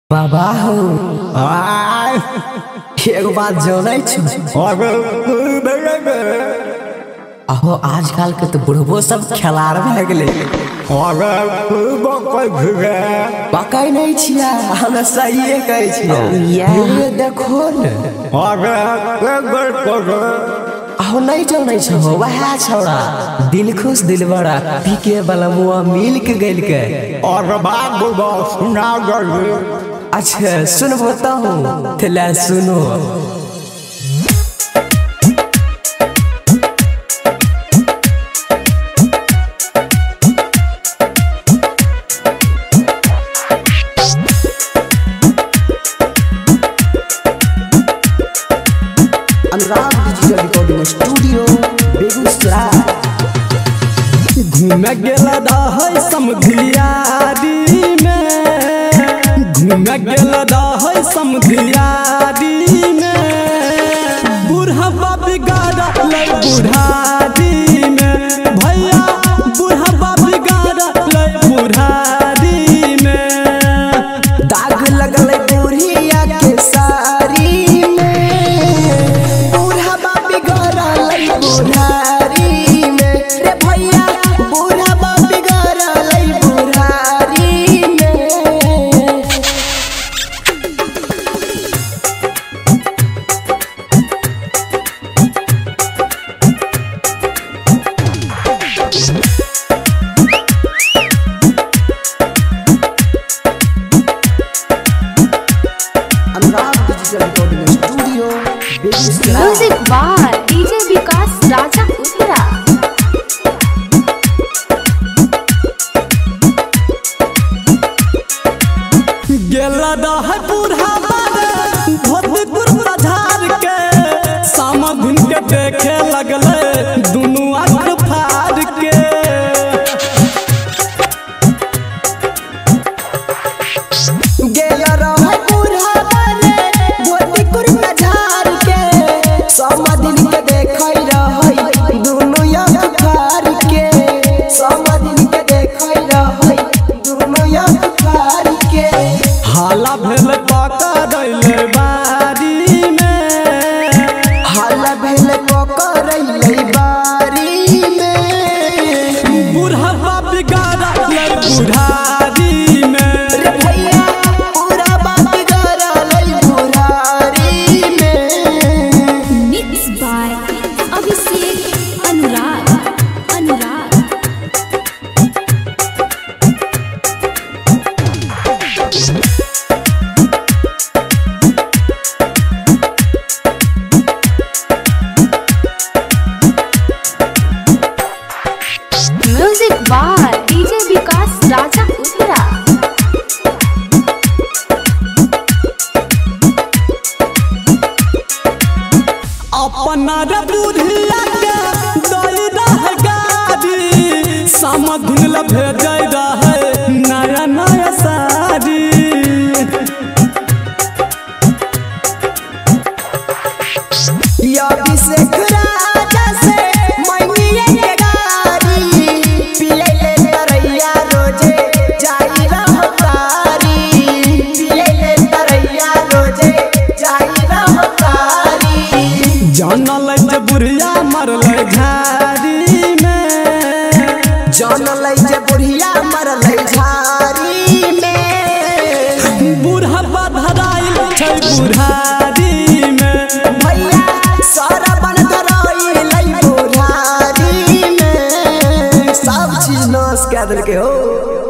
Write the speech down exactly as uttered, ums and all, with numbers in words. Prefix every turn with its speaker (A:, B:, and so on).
A: बाबा हो एगो बात जानै छी अहो आजकल के तो बुढ़बो सब खिलाड़ भए गेले पकड़ नहीं छिया हम सही कहै छियै ये देखो ने अहो नहीं जानै छहो वह छौड़ा दिल खुश दिल बड़ा पीके वाला मुआ मिल के गेल के
B: और बात बुढ़बो सुना गल।
A: अच्छा सुन बताऊं थला सुनो Anurag digital recording studio Begusarai.
B: घूम गेला है समधियारी में घूम गेला है समधियारी में बुढ़वा बिगाड़ ले बुढ़ारी में भैया बुढ़वा बिगाड़ ले बुढ़ारी में
A: दाग लगल बुढ़िया के सारी में बुढ़वा बिगाड़ ले बुढ़ारी में रे भैया बुढ़वा बिगाड़ ले बुढ़ारी में। Anurag digital recording studio Begusarai.
C: Music बार डीजे विकास राजा उत्तरा।
B: गेला है बुढ़ावा रे धोती कुर्ता झाड़ के सामधिन के देखे लगले दुनू आँख फाड़ के
A: गेल रहे बुढ़ावा रे धोती कुर्ता झाड़ के समाधिन के देखै रहै दुनू आँख फाड़ के समाधिन के देखै रहै दुनू आँख फाड़ के
B: हाला भेल पकड़ले बारी में
A: हाला भेल पकड़ले बारी में
B: बुढ़वा बिगाड़ले बुढ़ारी में
A: रे भैया बुढ़वा बिगाड़ले बुढ़ारी में।
C: Mix by Abhishek Anurag Anurag. Music बार डीजे विकास राजा उत्तरा।
B: अपना रे बुढ़िया के दई रह गाड़ी समधिन ल भेजै रहे नया नया साड़ी
A: या अभिषेक राजा से मैनिए के गाड़ी पिले ले तरैया रोजे जाई रहतारी पिले ले तरैया रोजे जाई रहतारी
B: जानल जे बुढ़िया मरले झाड़ी में
A: जानल जे बुढ़िया मरलै झाड़ी में
B: बुढ़वा धराइल छै बुढ़ारी में
A: भैया सारा बन धराइलै बुढ़ारी में सब चीज नाश कऽ देलकै हो।